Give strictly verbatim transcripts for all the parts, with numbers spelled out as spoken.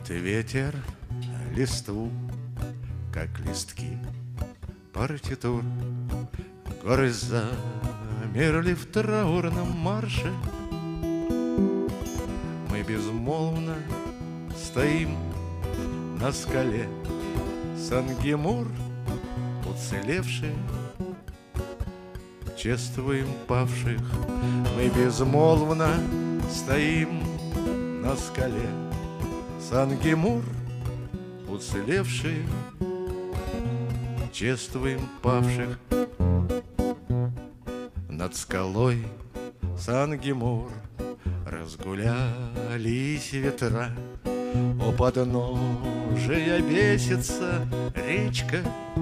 Колышет ветер листву, как листки партитур. Горы замерли в траурном марше. Мы безмолвно стоим на скале. Сангемур, уцелевшие, чествуем павших. Мы безмолвно стоим на скале. Сангемур, уцелевшие, чествуем павших. Над скалой Сангемур разгулялись ветра. У подножия бесится речка.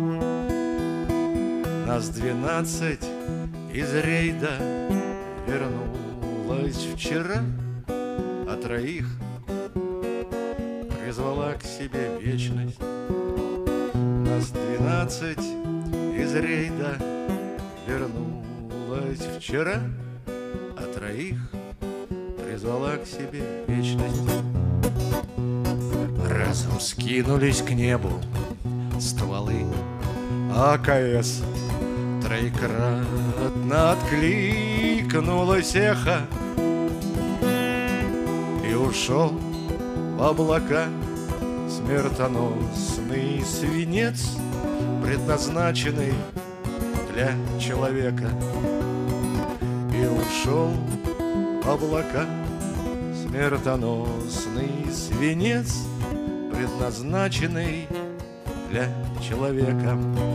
Нас двенадцать из рейда вернулась вчера, а троих призвала к себе вечность. Нас двенадцать из рейда вернулась вчера, а троих призвала к себе вечность. Разом скинулись к небу стволы АКС. Троекратно откликнулось эхо и ушел в облака смертоносный свинец, предназначенный для человека. И ушел в облака смертоносный свинец, предназначенный для человека.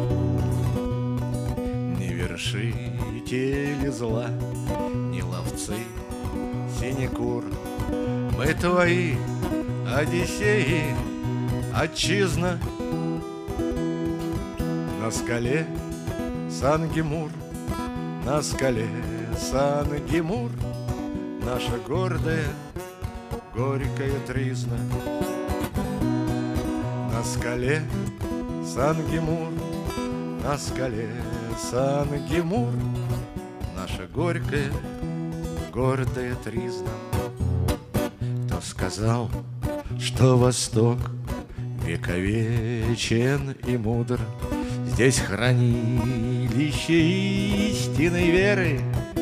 Не вершители зла, не ловцы синекур, мы твои Одиссеи, отчизна. На скале Сангемур, на скале Сангемур, наша гордая горькая тризна. На скале Сангемур, на скале Сангемур, наша горькая гордая тризна. Кто сказал, что Восток вековечен и мудр? Здесь хранилище истинной веры.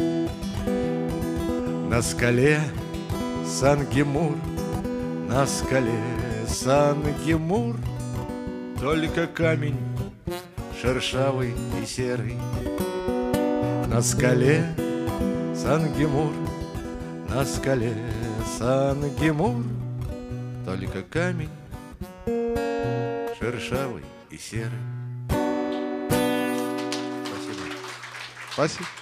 На скале Сангемур, на скале Сангемур, только камень шершавый и серый. На скале Сангемур, на скале Сангемур, только камень шершавый и серый. Спасибо. Спасибо.